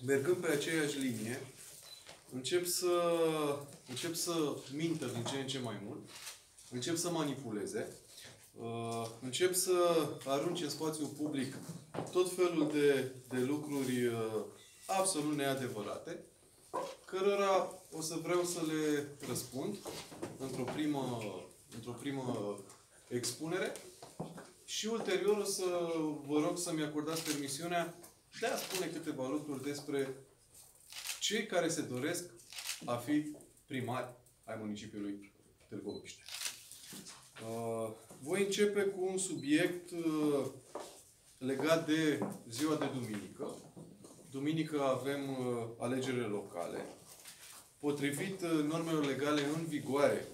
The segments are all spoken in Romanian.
mergând pe aceeași linie, încep să mintă din ce în ce mai mult, încep să manipuleze, încep să arunce în spațiul public tot felul de lucruri absolut neadevărate, cărora o să vreau să le răspund într-o primă expunere și ulterior o să vă rog să-mi acordați permisiunea de a spune câteva lucruri despre cei care se doresc a fi primari ai municipiului Târgoviște. Voi începe cu un subiect legat de ziua de duminică. Duminică avem alegerile locale. Potrivit normelor legale în vigoare,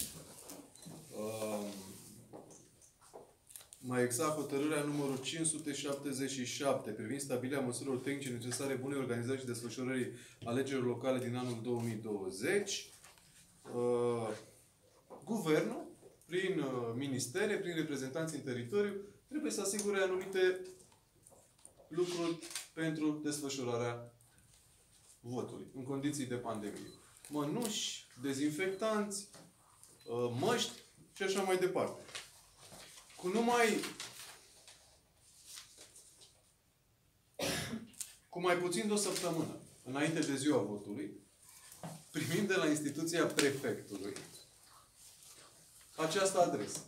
mai exact hotărârea numărul 577 privind stabilirea măsurilor tehnice necesare bunei organizări și desfășurării alegerilor locale din anul 2020, Guvernul, prin ministere, prin reprezentanți în teritoriu, trebuie să asigure anumite lucruri pentru desfășurarea votului, în condiții de pandemie. Mănuși, dezinfectanți, măști și așa mai departe. Cu mai puțin de o săptămână înainte de ziua votului, primim de la instituția prefectului această adresă,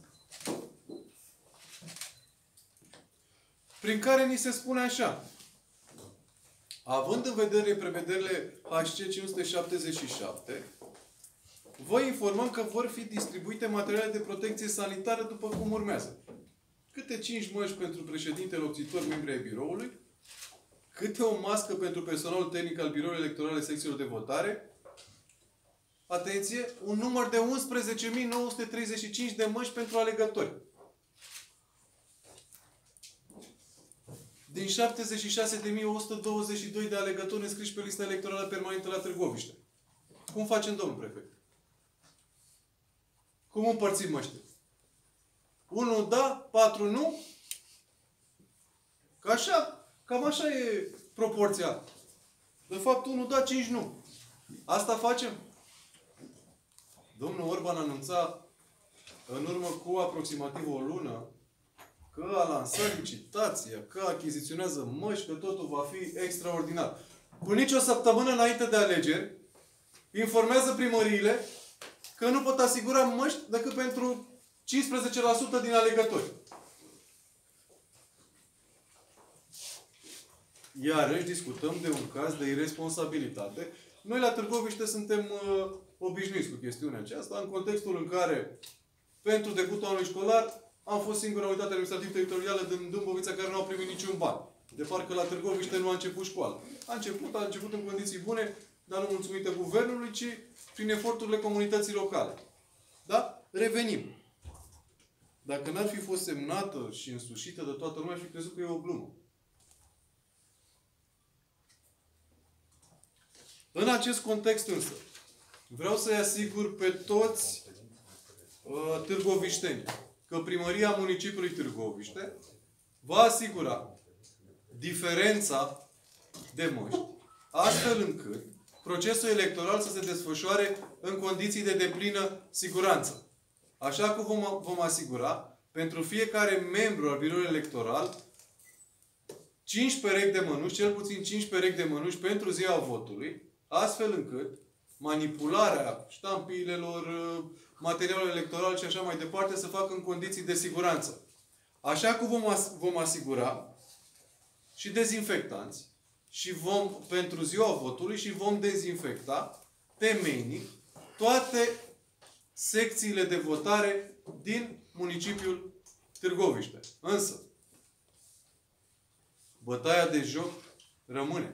prin care ni se spune așa: având în vedere prevederile HC 577, vă informăm că vor fi distribuite materiale de protecție sanitară după cum urmează. Câte 5 măști pentru președinte, locțitori, membri ai biroului, câte o mască pentru personalul tehnic al biroului electorale secțiilor de votare. Atenție! Un număr de 11.935 de măști pentru alegători. Din 76.122 de alegători înscriși pe lista electorală permanentă la Târgoviște. Cum facem, domnul prefect? Cum împărțim măștile? 1 da, 4 nu? Cam așa e proporția. De fapt, 1 da, 5 nu. Asta facem? Domnul Orban anunța în urmă cu aproximativ o lună că a lansat licitația, că achiziționează măști, că totul va fi extraordinar. Cu nici o săptămână înainte de alegeri, informează primăriile că nu pot asigura măști decât pentru 15% din alegători. Iarăși discutăm de un caz de irresponsabilitate. Noi la Târgoviște suntem obișnuiți cu chestiunea aceasta, în contextul în care, pentru debutul anului școlar, am fost singura unitate administrativ-teritorială din Dâmbovița care nu au primit niciun ban. De parcă la Târgoviște nu a început școala. A început în condiții bune, dar nu mulțumită guvernului, ci prin eforturile comunității locale. Da? Revenim. Dacă n-ar fi fost semnată și însușită de toată lumea, aș fi crezut că e o glumă. În acest context însă, vreau să-i asigur pe toți târgoviștenii că Primăria Municipiului Târgoviște va asigura diferența de măști, astfel încât procesul electoral să se desfășoare în condiții de deplină siguranță. Așa cum vom asigura pentru fiecare membru al biroului electoral 5 perechi de mănuși, cel puțin 5 perechi de mănuși pentru ziua votului, astfel încât manipularea ștampiilor, materialul electoral și așa mai departe să facă în condiții de siguranță. Așa cum vom asigura și dezinfectanți și pentru ziua votului și vom dezinfecta temeinic toate secțiile de votare din municipiul Târgoviște. Însă, bătaia de joc rămâne.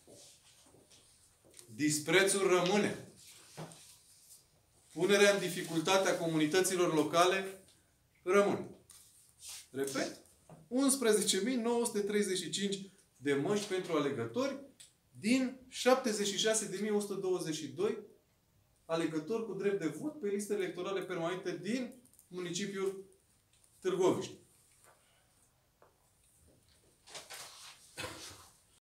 Disprețul rămâne. Punerea în dificultate a comunităților locale rămâne. Repet, 11.935 de măști pentru alegători din 76.122 alegători cu drept de vot pe liste electorale permanente din municipiul Târgoviște.